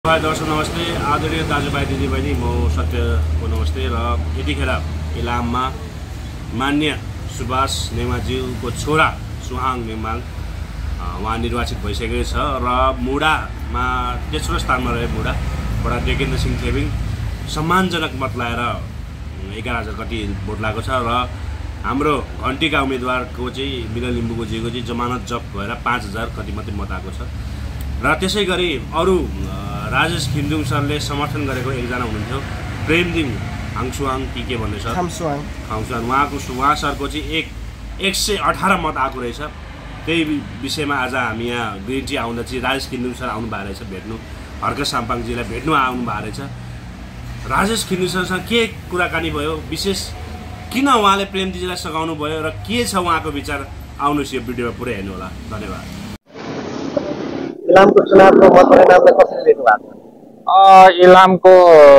दर्शक नमस्ते आदरणीय दाजुभाइ दिदीबहिनी म सत्यको नमस्ते र यतिखेर इलाममा मान्य सुभाष नेमाज्यूको छोरा सुहाङ नेमाङ उहाँ निर्वाचित भइसकेको छ र मुडामा तेस्रो स्थानमा रहे मुडाबाट डेकेन्द्र सिंह थेबिङ सम्मानजनक मत लाएर 11,000 कति भोट लागेको छ र हाम्रो घन्टीका उम्मेदवारको चाहिँ मिलन लिम्बुको जीको चाहिँ जमानत जप्त भएर 5,000 कति मात्रै मत आएको छ र त्यसै गरी अरू राजेश खिन्जुङ सरले समर्थन गरेको एकजना हुनुहुन्थ्यो प्रेमदिङ हाङसुवाङ के भन्ने सर खाङसुवाङ उहाँ सरको चाहिँ 118 मत आएको रहेछ। त्यही विषयमा आज हामी यहाँ ग्रिन टी आउँदा चाहिँ राजेश खिन्जुङ सर आउनु भएको रहेछ भेट्नु, हर्क साम्पाङजीलाई भेट्नु आउनु भएको रहेछ। राजेश खिन्जुङ सरसँग के कुराकानी भयो, विशेष किन उहाँले प्रेमदिजीलाई सघाउनु भयो र के छ उहाँको विचार, आउनुहोस् यो भिडियोमा पुरै हेर्नु होला। धन्यवाद। इलामको चुनावको मतपरिणामलाई कसरी लिनु भएको छ? इलामको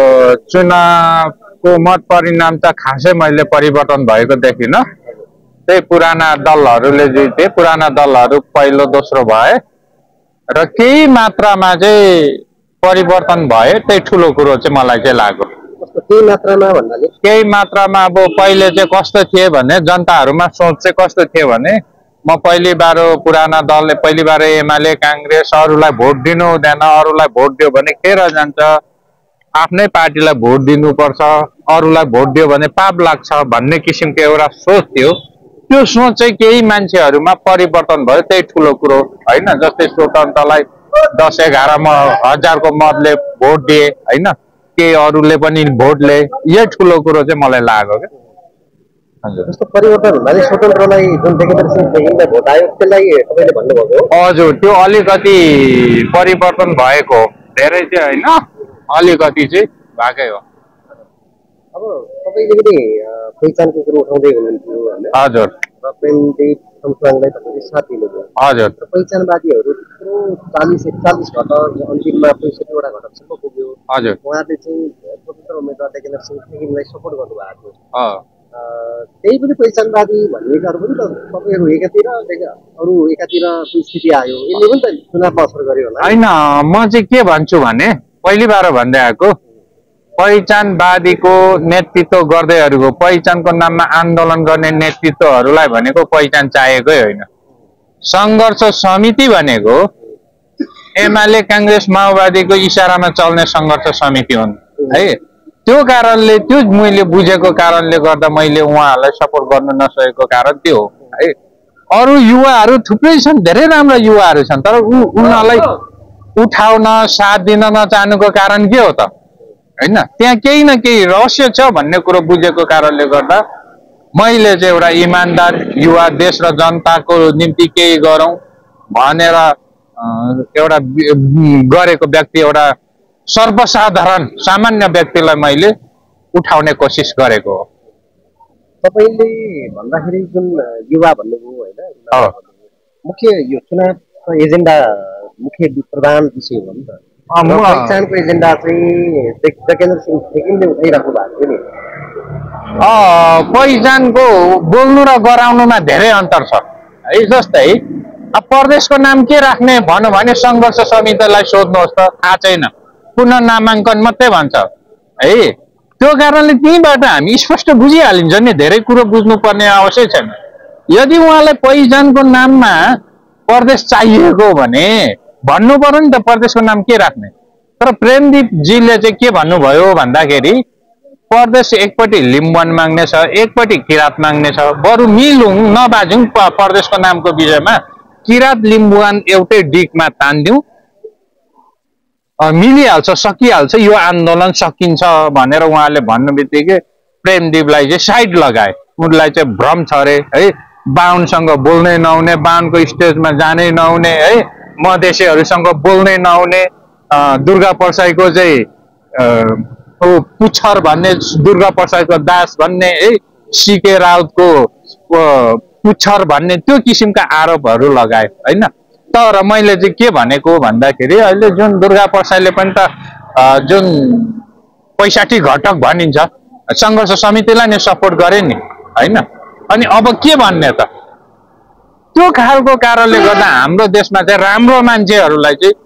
चुनावको मत परिणाम त खासै मैले परिवर्तन भएको देखिनँ। त्यही पुराना दलहरूले जिते, पुराना दलहरू पहिलो दोस्रो भए र केही मात्रामा चाहिँ परिवर्तन भए, त्यही ठुलो कुरो चाहिँ मलाई चाहिँ लाग्यो। केही मात्रामा भन्नाले केही मात्रामा अब पहिले चाहिँ कस्तो थिए भने जनताहरूमा सोच चाहिँ कस्तो थियो भने म पहिली बार पुराना दलले पहिली बार एमाले काङ्ग्रेस अरूलाई भोट दिनु हुँदैन, अरूलाई भोट दियो भने खेर जान्छ, आफ्नै पार्टीलाई भोट दिनुपर्छ, अरूलाई भोट दियो भने पाप लाग्छ भन्ने किसिमको एउटा सोच थियो। त्यो सोच चाहिँ केही मान्छेहरूमा परिवर्तन भयो, त्यही ठुलो कुरो होइन। जस्तै स्वतन्त्रलाई 10-11 को मतले भोट दिए होइन, केही अरूले पनि भोट लिए, यही ठुलो कुरो चाहिँ मलाई लाग्यो क्या। जस्तो परिवर्तन भन्नाले स्वतन्त्रलाई जुन डेकेन्द्र सिंह थेबिङलाई भोट आयो त्यसलाई तपाईँले भन्नुभएको हो? हजुर, त्यो अलिकति परिवर्तन भएको, धेरै चाहिँ होइन, अलिकति चाहिँ भएकै हो। अब तपाईँले पनि पहिचानको कुरो उठाउँदै हुनुहुन्थ्यो होइन? हजुर। र प्रेमदेव हाङसुवाङलाई तपाईँले साथ दिनुभयो। हजुर। पहिचानवादीहरू त्यत्रो 40-41 घटक अन्तिममा 65वटा घटकसम्म पुग्यो। हजुर। उहाँले चाहिँ स्वतन्त्र उम्मेदवार डेकेन्द्र सिंह थेबिङलाई सपोर्ट गर्नुभएको थियो। त्यही पनि पहिचानवादी भन्नेहरू पनि त तपाईँहरू एकातिर अरू एकातिर स्थिति आयो, यसले पनि त चुनावमा असर गर्यो होला? होइन, म चाहिँ के भन्छु भने पहिली बार भन्दै आएको, पहिचानवादीको नेतृत्व गर्दैहरूको पहिचानको नाममा आन्दोलन गर्ने नेतृत्वहरूलाई भनेको पहिचान चाहिएकै होइन। सङ्घर्ष समिति भनेको एमाले काङ्ग्रेस माओवादीको इसारामा चल्ने सङ्घर्ष समिति हुन् है। त्यो कारणले, त्यो मैले बुझेको कारणले गर्दा मैले उहाँहरूलाई सपोर्ट गर्न नसकेको कारण त्यो हो है। अरू युवाहरू थुप्रै छन्, धेरै राम्रा युवाहरू छन्, तर उनीहरूलाई उठाउन साथ दिन नचाहनुको कारण के हो त होइन? त्यहाँ केही न केही रहस्य छ भन्ने कुरो बुझेको कारणले गर्दा मैले चाहिँ एउटा इमान्दार युवा, देश र जनताको निम्ति केही गरौँ भनेर एउटा गरेको व्यक्ति, एउटा सर्वसाधारण सामान्य व्यक्तिलाई मैले उठाउने कोसिस गरेको हो। तपाईँले भन्दाखेरि जुन युवा भन्नुभयो होइन, मुख्य यो चुनावको एजेन्डा मुख्य प्रधान विषय हो नि त। पहिचानको एजेन्डा चाहिँ डेकेन्द्र सिंह थेबिङले उठाइराख्नु भएको थियो नि। पहिचानको बोल्नु र गराउनुमा धेरै अन्तर छ है। जस्तै अब प्रदेशको नाम के राख्ने भन्यो भने सङ्घर्ष समितिलाई सोध्नुहोस् त, थाहा छैन, पुनः नामाङ्कन मात्रै भन्छ है। त्यो कारणले त्यहीँबाट हामी स्पष्ट बुझिहालिन्छ नि, धेरै कुरो बुझ्नुपर्ने आवश्यक छैन। यदि उहाँलाई पहिचानको नाममा प्रदेश चाहिएको भने भन्नु पर्यो नि त, प्रदेशको नाम के राख्ने। तर प्रेमदीपजीले चाहिँ के भन्नुभयो भन्दाखेरि प्रदेश एकपट्टि लिम्बुवान माग्ने छ, एकपट्टि किराँत माग्ने छ, बरु मिलौँ नबाजौँ प्रदेशको नामको विषयमा, किराँत लिम्बुवान एउटै डिकमा तान्दिउँ, मिलिहाल्छ, सकिहाल्छ, यो आन्दोलन सकिन्छ भनेर उहाँले भन्नु बित्तिकै प्रेमदीपलाई चाहिँ साइड लगाए। उनलाई चाहिँ भ्रम छ अरे है, बाहुनसँग बोल्नै नहुने, बाहुनको स्टेजमा जानै नहुने है, मधेसीहरूसँग बोल्नै नहुने, दुर्गा परसाईको चाहिँ पुच्छर भन्ने, दुर्गा परसाईको दास भन्ने है, सिके राउतको पुच्छर भन्ने, त्यो किसिमका आरोपहरू लगाए होइन। तर मैले चाहिँ के भनेको भन्दाखेरि अहिले जुन दुर्गा परसाईले पनि त जुन 65 घटक भनिन्छ सङ्घर्ष समितिलाई नै सपोर्ट गरे नि होइन। अनि अब के भन्ने त? त्यो खालको कारणले गर्दा हाम्रो देशमा चाहिँ राम्रो मान्छेहरूलाई चाहिँ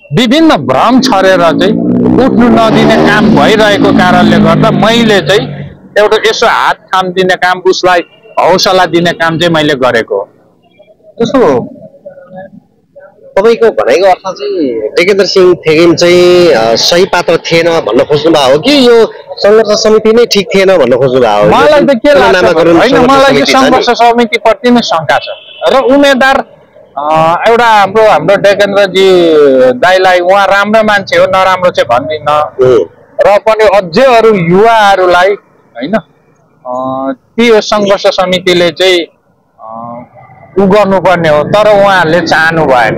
विभिन्न भ्रम छरेर चाहिँ उठ्नु नदिने काम भइरहेको कारणले गर्दा मैले चाहिँ एउटा यसो हात थामिदिने काम, उसलाई हौसला दिने काम चाहिँ मैले गरेको। जस्तो तपाईँको भनाइको अर्थ चाहिँ टेकेन्द्र सिंह थेगिम चाहिँ सही पात्र थिएन भन्न खोज्नु भएको हो कि यो सङ्घर्ष समिति नै ठिक थिएन भन्न खोज्नु भएको हो? मलाई त के लाग्छ होइन, मलाई यो सङ्घर्ष समितिप्रति नै शङ्का छ र उम्मेदवार एउटा हाम्रो टेकेन्द्रजी दाइलाई उहाँ राम्रो मान्छे हो, नराम्रो चाहिँ भन्दिनँ, र पनि अझै अरू युवाहरूलाई होइन त्यो सङ्घर्ष समितिले चाहिँ उ गर्नुपर्ने हो, तर उहाँहरूले चाहनु भएन।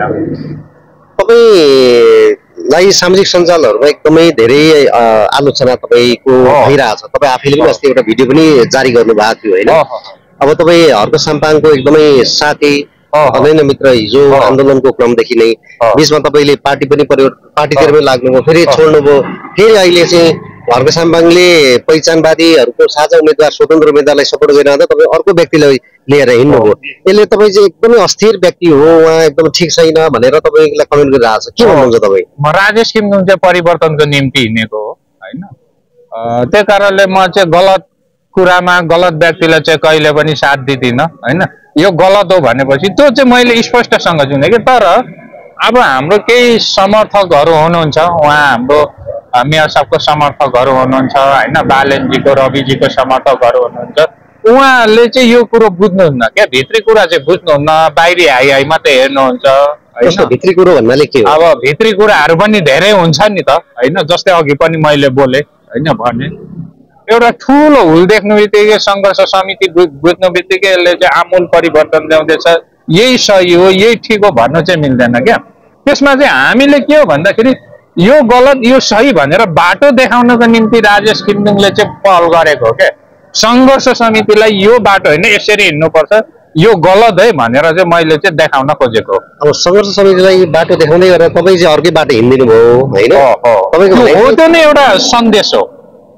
तपाईँलाई सामाजिक सञ्जालहरूमा एकदमै धेरै आलोचना तपाईँको भइरहेछ। तपाईँ आफैले पनि अस्ति एउटा भिडियो पनि जारी गर्नुभएको थियो होइन? अब तपाईँ हर्क साम्पाङको एकदमै साथी अनैन मित्र, हिजो आन्दोलनको क्रमदेखि नै बिचमा तपाईँले पार्टी पनि पार्टीतिर पनि लाग्नुभयो, फेरि छोड्नुभयो, फेरि अहिले चाहिँ हर्क साम्पाङले पहिचानवादीहरूको साझा उम्मेदवार स्वतन्त्र उम्मेदवारलाई सपोर्ट गरिरहँदा तपाईँ अर्को व्यक्तिलाई लिएर हिँड्नुभयो। यसले तपाईँ चाहिँ एकदमै अस्थिर व्यक्ति हो, उहाँ एकदम ठिक छैन भनेर तपाईँलाई कमेन्ट गरिरहेको छ, के भन्नुहुन्छ तपाईँ? म राजेश किमलुङ चाहिँ परिवर्तनको निम्ति हिँडेको हो होइन, त्यही कारणले म चाहिँ गलत कुरामा गलत व्यक्तिलाई चाहिँ कहिले पनि साथ दिँदिनँ होइन। यो गलत हो भनेपछि त्यो चाहिँ मैले स्पष्टसँग जुने कि, तर अब हाम्रो केही समर्थकहरू हुनुहुन्छ, उहाँ हाम्रो मेयर साहबको समर्थकहरू हुनुहुन्छ होइन, बालेनजीको रविजीको समर्थकहरू हुनुहुन्छ, उहाँहरूले चाहिँ यो कुरो बुझ्नुहुन्न क्या, भित्री कुरा चाहिँ बुझ्नुहुन्न, बाहिरी हाई मात्रै हेर्नुहुन्छ। भित्री कुरो भन्नाले के हो? अब भित्री कुराहरू पनि धेरै हुन्छ नि त होइन, जस्तै अघि पनि मैले बोले होइन भने एउटा ठुलो हुल देख्नु बित्तिकै सङ्घर्ष समिति बुझ्नु बित्तिकै यसले चाहिँ आमूल परिवर्तन ल्याउँदैछ, यही सही हो यही ठिक हो भन्नु चाहिँ मिल्दैन क्या। त्यसमा चाहिँ हामीले के हो भन्दाखेरि यो गलत यो सही भनेर बाटो देखाउनको निम्ति राजेश किमलुङले चाहिँ पहल गरेको हो क्या। सङ्घर्ष समितिलाई यो बाटो होइन यसरी हिँड्नुपर्छ, यो गलत है भनेर चाहिँ मैले चाहिँ देखाउन खोजेको। अब सङ्घर्ष समितिलाई बाटो देखाउँदै गरेर तपाईँ चाहिँ अर्कै बाटो हिँडिदिनु भयो होइन? हो त्यो नै एउटा सन्देश हो।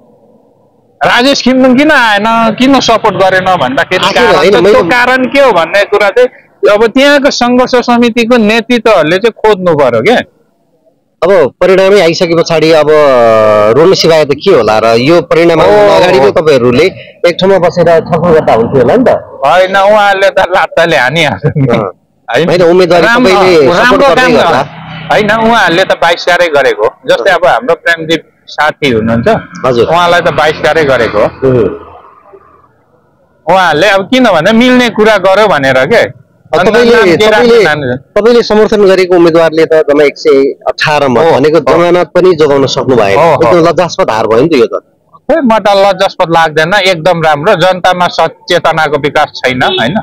राजेश किमलुङ किन आएन, किन सपोर्ट गरेन भन्दाखेरि त्यो कारण के हो भन्ने कुरा चाहिँ अब त्यहाँको सङ्घर्ष समितिको नेतृत्वहरूले चाहिँ खोज्नु पर्यो क्या। अब परिणामै आइसके पछाडि अब रोल्नु सिकाए त के होला र? यो परिणाम अगाडि नै तपाईँहरूले एक ठाउँमा बसेर छलफल गर्दा हुन्थ्यो होला नि त? होइन, उहाँहरूले त लात्ताले हानिहाल्छ उम्मेदवार होइन, उहाँहरूले त बहिष्कारै गरेको। जस्तै अब हाम्रो प्रेमदीप साथी हुनुहुन्छ, उहाँलाई त बहिष्कारै गरेको उहाँहरूले। अब किनभने मिल्ने कुरा गर्यो भनेर के। तपाईँले समर्थन गरेको उम्मेदवारले त जम्मा 118 मा भनेको जमानत पनि जोगाउन सक्नु भएन, लज्जास्पद हार भयो नि त यो त। खोइ म त लज्जास्पद लाग्दैन, एकदम राम्रो। जनतामा सचेतनाको विकास छैन होइन।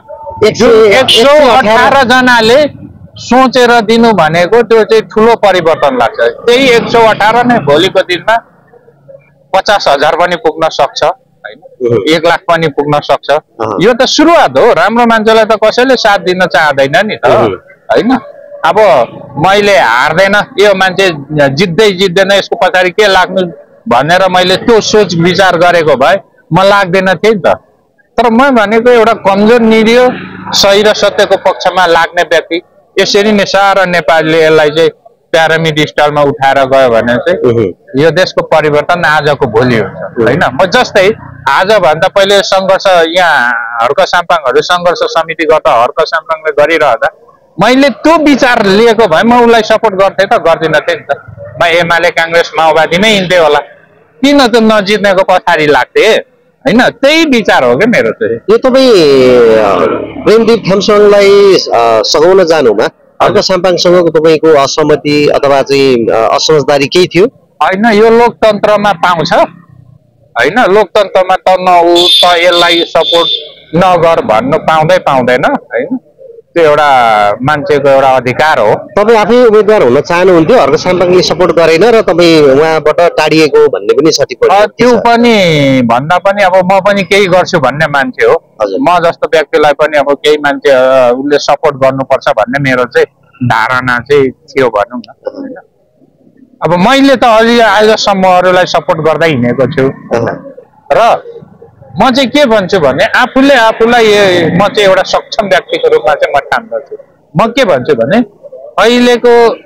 118 जनाले सोचेर दिनु भनेको त्यो चाहिँ ठुलो परिवर्तन लाग्छ। त्यही 118 नै भोलिको दिनमा 50,000 पनि पुग्न सक्छ होइन, 1 लाख पनि पुग्न सक्छ। यो त सुरुवात हो, राम्रो मान्छेलाई त कसैले साथ दिन चाहदैन नि त होइन। अब मैले हार्दैन, यो मान्छे जित्दैन, यसको पछाडि के लाग्नु भनेर मैले त्यो सोच विचार गरेको भए म लाग्दैन थिएँ नि त। तर म भनेको एउटा कमजोर निरियो सही र सत्यको पक्षमा लाग्ने व्यक्ति, यसरी नै सारा नेपालले यसलाई चाहिँ प्यारामिड स्टाइलमा उठाएर गयो भने चाहिँ यो देशको परिवर्तन आजको भोलि हुन्छ होइन। म जस्तै आजभन्दा पहिले सङ्घर्ष यहाँ हर्क साम्पाङहरू सङ्घर्ष समिति गर्दा हर्क साम्पाङले गरिरहँदा मैले त्यो विचार लिएको भए म उसलाई सपोर्ट गर्थेँ त गर्दिनँ थिएँ नि त। म एमाले काङ्ग्रेस माओवादीमै हिँड्थेँ होला, किन त नजित्नेको पछाडि लाग्थेँ होइन। त्यही विचार हो क्या मेरो चाहिँ। यो तपाईँ प्रेमदीप थामसङलाई सघाउन जानुमा हर्क साम्पाङसँगको तपाईँको असहमति अथवा चाहिँ असमझदारी केही थियो? होइन, यो लोकतन्त्रमा पाउँछ होइन। लोकतन्त्रमा त नऊ त यसलाई सपोर्ट नगर भन्नु पाउँदैन होइन, त्यो एउटा मान्छेको एउटा अधिकार हो। तपाईँ आफै उम्मेदवार हुन चाहनुहुन्थ्यो, हर्क साम्पाङले सपोर्ट गरेन र तपाईँ उहाँबाट टाढिएको भन्ने पनि त्यो पनि भन्दा पनि अब म पनि केही गर्छु भन्ने मान्छे हो। म जस्तो व्यक्तिलाई पनि अब केही मान्छे उसले सपोर्ट गर्नुपर्छ भन्ने मेरो चाहिँ धारणा चाहिँ थियो भनौँ न होइन। अब मैले त अलि आजसम्म अरूलाई सपोर्ट गर्दै हिँडेको छु र म चाहिँ के भन्छु भने आफूलाई म चाहिँ एउटा सक्षम व्यक्तिको रूपमा चाहिँ म ठान्दछु। म के भन्छु भने अहिलेको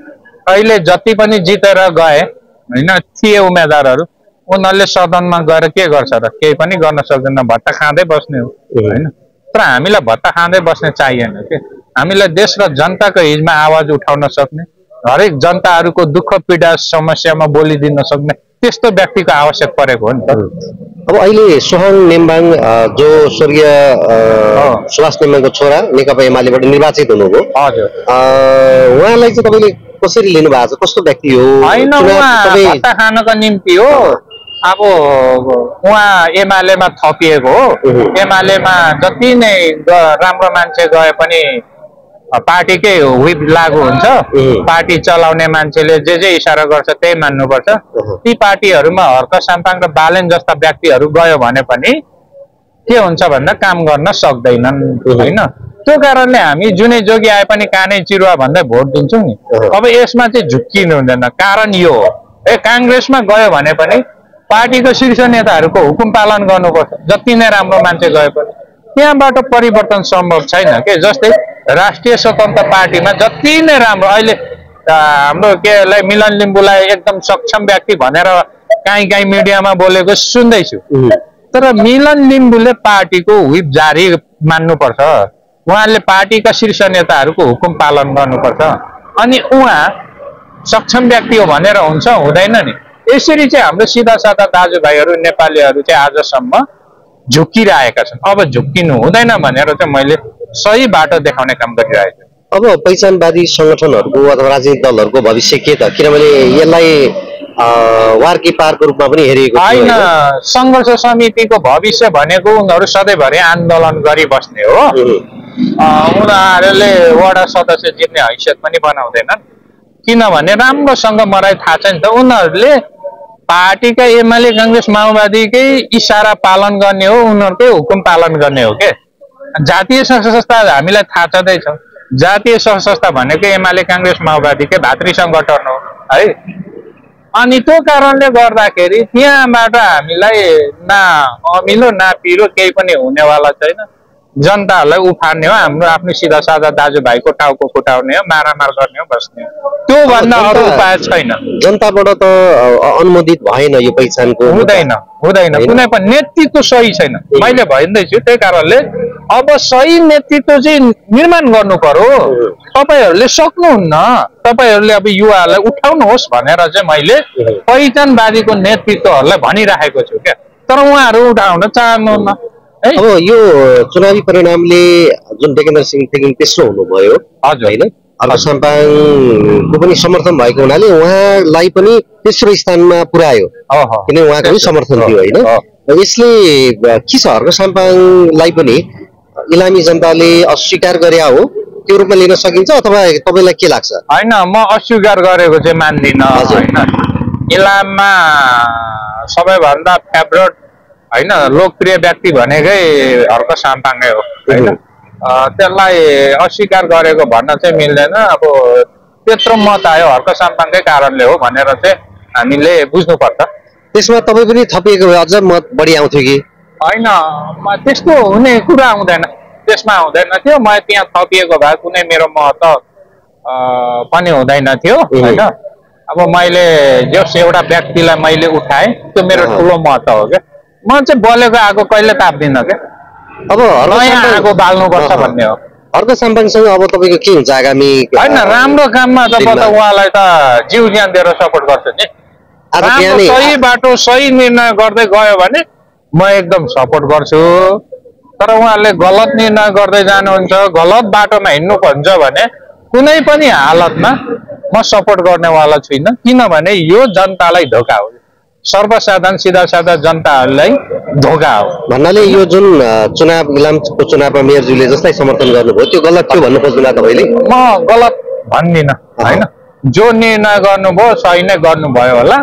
अहिले जति पनि जितेर गए होइन थिए उम्मेदवारहरू उनीहरूले सदनमा गएर के गर्छ र केही पनि गर्न सक्दैन भत्ता खाँदै बस्ने हो होइन तर हामीलाई भत्ता खाँदै बस्ने चाहिएन के हामीलाई देश र जनताको हितमा आवाज उठाउन सक्ने हरेक जनताहरूको दुःख पीडा समस्यामा बोलिदिन सक्ने त्यस्तो व्यक्तिको आवश्यक परेको हो नि त अब अहिले सोहाङ नेम्बाङ जो स्वर्गीय सुभाष नेम्बाङको छोरा नेकपा एमालेबाट निर्वाचित हुनुभयो हजुर उहाँलाई चाहिँ तपाईँले कसरी लिनु भएको छ कस्तो व्यक्ति हो होइन उहाँ भत्ता खानको निम्ति हो अब उहाँ एमालेमा थपिएको हो एमालेमा जति नै राम्रो मान्छे गए पनि पार्टीकै व्हिप लागू हुन्छ पार्टी चलाउने मान्छेले जे इसारा गर्छ त्यही मान्नुपर्छ ती पार्टीहरूमा हर्क साम्पाङ र बालेन जस्ता व्यक्तिहरू गयो भने पनि के हुन्छ भन्दा काम गर्न सक्दैनन् होइन त्यो कारणले हामी जुनै जोगी आए पनि कानै चिरुवा भन्दै भोट दिन्छौँ नि अब यसमा चाहिँ झुक्किनु हुँदैन कारण यो हो काङ्ग्रेसमा गयो भने पनि पार्टीको शीर्ष नेताहरूको हुकुम पालन गर्नुपर्छ जति नै राम्रो मान्छे गए पनि त्यहाँबाट परिवर्तन सम्भव छैन के जस्तै राष्ट्रिय स्वतन्त्र पार्टीमा जति नै राम्रो अहिले हाम्रो केलाई मिलन लिम्बूलाई एकदम सक्षम व्यक्ति भनेर काहीँ मिडियामा बोलेको सुन्दैछु तर मिलन लिम्बूले पार्टीको व्हिप जारी मान्नुपर्छ उहाँले पार्टीका शीर्ष नेताहरूको हुकुम पालन गर्नुपर्छ अनि उहाँ सक्षम व्यक्ति हो भनेर हुन्छ हुँदैन नि यसरी चाहिँ हाम्रो सिधा साधा दाजुभाइहरू नेपालीहरू चाहिँ आजसम्म झुक्किरहेका छन् अब झुक्किनु हुँदैन भनेर चाहिँ मैले सही बाटो देखाउने काम गरिरहेको छु अब पहिचानवादी संगठनहरूको अथवा राजनीतिक दलहरूको भविष्य के त किनभने यसलाई वारकी पारको रूपमा पनि हेरिएको होइन सङ्घर्ष समितिको भविष्य भनेको उनीहरू सधैँभरि आन्दोलन गरिबस्ने हो उनीहरूले वडा सदस्य जित्ने हैसियत पनि बनाउँदैनन् किनभने राम्रोसँग मलाई थाहा छ नि त उनीहरूले पार्टीका एमाले काङ्ग्रेस माओवादीकै इसारा पालन गर्ने हो उनीहरूकै हुकुम पालन गर्ने हो के जातीय सङ्घ संस्था हामीलाई थाहा छँदैछ जातीय सङ्घ संस्था भनेको एमाले काङ्ग्रेस माओवादीकै भातृ सङ्गठन हो है अनि त्यो कारणले गर्दाखेरि त्यहाँबाट हामीलाई न अमिलो न पिरो केही पनि हुनेवाला छैन जनताहरूलाई उफार्ने हो हाम्रो आफ्नो सिधा साधा दाजुभाइको टाउको फुटाउने हो मारामार गर्ने हो बस्ने हो त्यो भन्दा अरू उपाय छैन जनताबाट त अनुमोदित भएन यो पहिचानको हुँदैन कुनै पनि नेतृत्व सही छैन मैले भन्दैछु त्यही कारणले अब सही नेतृत्व चाहिँ निर्माण गर्नु पर्यो तपाईँहरूले सक्नुहुन्न तपाईँहरूले अब युवाहरूलाई उठाउनुहोस् भनेर चाहिँ मैले पहिचानवादीको नेतृत्वहरूलाई भनिराखेको छु क्या तर उहाँहरू उठाउन चाहनुहुन्न अब यो चुनावी परिणामले जुन डेकेन्द्र सिंह तेगिङ तेस्रो हुनुभयो हजुर होइन हर्क साम्पाङको पनि समर्थन भएको हुनाले उहाँलाई पनि तेस्रो स्थानमा पुर्यायो किनभने उहाँको पनि समर्थन थियो होइन यसले के छ हर्क साम्पाङलाई पनि इलामी जनताले अस्वीकार गरे हो त्यो रूपमा लिन सकिन्छ अथवा तपाईँलाई के लाग्छ होइन म अस्वीकार गरेको चाहिँ मान्दिनँ होइन इलाममा सबैभन्दा फेभरेट होइन लोकप्रिय व्यक्ति भनेकै हर्क साम्पाङै हो होइन त्यसलाई अस्वीकार गरेको भन्न चाहिँ मिल्दैन अब त्यत्रो मत आयो हर्क साम्पाङकै कारणले हो भनेर चाहिँ हामीले बुझ्नुपर्छ त्यसमा तपाईँ पनि थपिएको भए अझ मत बढी आउँथ्यो कि होइन त्यस्तो हुने कुरा आउँदैन त्यसमा हुँदैन थियो म त्यहाँ थपिएको भए कुनै मेरो मत पनि हुँदैन थियो होइन अब मैले जस एउटा व्यक्तिलाई मैले उठाएँ त्यो मेरो ठुलो मत हो क्या म चाहिँ बोलेको आगो कहिले ताप्दिनँ क्या अब आगो बाल्नुपर्छ भन्ने हो हर्क साम्पाङसँग अब तपाईँको के हुन्छ आगामी होइन राम्रो काममा त म त उहाँलाई त जिउ ज्यान दिएर सपोर्ट गर्छु नि सही बाटो सही निर्णय गर्दै गयो भने म एकदम सपोर्ट गर्छु तर उहाँले गलत निर्णय गर्दै जानुहुन्छ गलत बाटोमा हिँड्नुहुन्छ भने कुनै पनि हालतमा म सपोर्ट गर्नेवाला छुइनँ किनभने यो जनतालाई धोका हो सर्वसाधारण सिधा साधा जनताहरूलाई धोका हो भन्नाले यो जुन चुनाव इलामको चुनावमा मेयरज्यूले जसलाई समर्थन गर्नुभयो त्यो गलत थियो भन्नु खोज्नु तपाईँले म गलत भन्दिनँ होइन जो निर्णय गर्नुभयो सही नै गर्नुभयो होला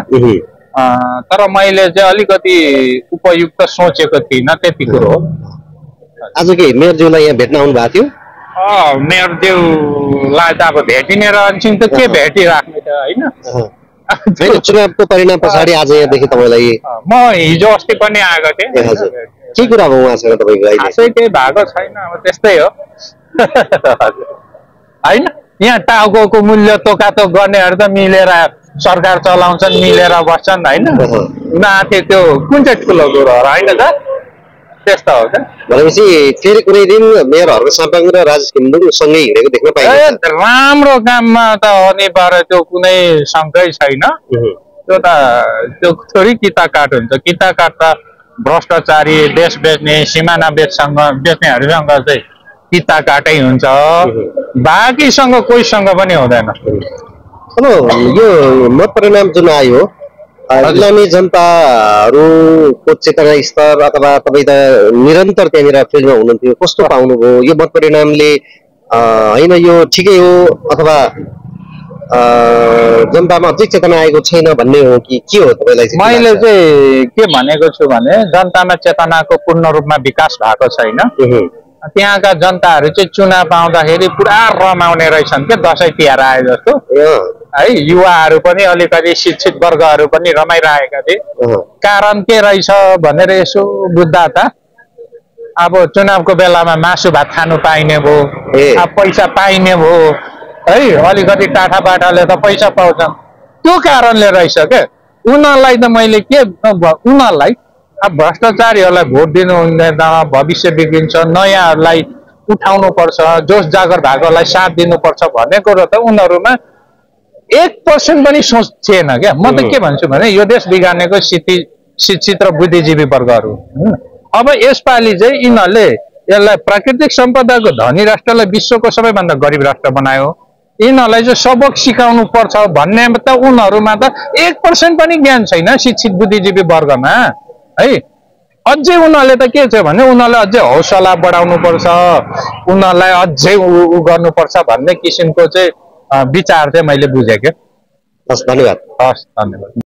तर मैले चाहिँ अलिकति उपयुक्त सोचेको थिइनँ त्यति कुरो हो आज के मेयरज्यूलाई यहाँ भेट्न आउनु भएको थियो मेयरज्यूलाई त अब भेटिने रहन्छौँ त के भेटिराख्ने त होइन चुनावको परिणाम पछाडि आज यहाँदेखि तपाईँलाई म हिजो अस्ति पनि आएको थिएँ के कुरा अब उहाँसँग तपाईँको खासै केही भएको छैन अब त्यस्तै हो होइन यहाँ टाउको मूल्य तोकातोक गर्नेहरू त मिलेर सरकार चलाउँछन्, मिलेर बस्छन् होइन। माथि त्यो कुन चाहिँ ठुलो कुरो हो होइन त? त्यस्तो हो क्या। भनेपछि फेरि कुनै दिन मेयरहरूको साम्पाङ र राजेश घिमिरे सँगै हिँडेको देख्न पाइन्छ। राम्रो काममा त अनिवार्य त्यो कुनै शङ्कै छैन। त्यो त त्यो थोरै किता काट हुन्छ। किता काट त भ्रष्टाचारी, देश बेच्ने, सिमाना बेच्नेहरूसँग चाहिँ किता काटै हुन्छ। बाँकीसँग कोहीसँग पनि हुँदैन। अब यो मत परिणाम जुन आयो, इस्लामी जनताहरूको चेतना स्तर अथवा तपाईँ त निरन्तर त्यहाँनिर फिल्डमा हुनुहुन्थ्यो, कस्तो पाउनुभयो? यो मत परिणामले होइन यो ठिकै हो अथवा जनतामा अझै चेतना आएको छैन भन्ने हो कि के हो तपाईँलाई? मैले चाहिँ के भनेको छु भने जनतामा चेतनाको पूर्ण रूपमा विकास भएको छैन। त्यहाँका जनताहरू चाहिँ चुनाव आउँदाखेरि पुरा रमाउने रहेछन् के दसैँ तिहार आए जस्तो है। युवाहरू पनि अलिकति शिक्षित वर्गहरू पनि रमाइरहेका थिए। कारण के रहेछ भनेर यसो बुझ्दा त अब चुनावको बेलामा मासु भात खानु पाइने भयो, पैसा पाइने भयो है। अलिकति टाठाबाटाले त पैसा पाउँछन्, त्यो कारणले रहेछ क्या। उनीहरूलाई त मैले के उनीहरूलाई अब भ्रष्टाचारीहरूलाई भोट दिनु हुँदैन, भविष्य बिग्रिन्छ, नयाँहरूलाई उठाउनु पर्छ, जोस जागर भएकोलाई साथ दिनुपर्छ भन्ने कुरो त उनीहरूमा 1% पनि सोच थिएन क्या। म त के भन्छु भने यो देश बिगार्नेको शिक्षित र बुद्धिजीवी वर्गहरू। अब यसपालि चाहिँ यिनीहरूले यसलाई प्राकृतिक सम्पदाको धनी राष्ट्रलाई विश्वको सबैभन्दा गरिब राष्ट्र बनायो। यिनीहरूलाई चाहिँ सबक सिकाउनु पर्छ भन्ने त उनीहरूमा त 1% पनि ज्ञान छैन शिक्षित बुद्धिजीवी वर्गमा है। अझै उनीहरूले त के छ भने उनीहरूलाई अझै हौसला बढाउनु पर्छ, उनीहरूलाई अझै उ गर्नुपर्छ भन्ने किसिमको चाहिँ विचार चाहिँ मैले बुझेँ क्या। हस्, धन्यवाद। हस्, धन्यवाद।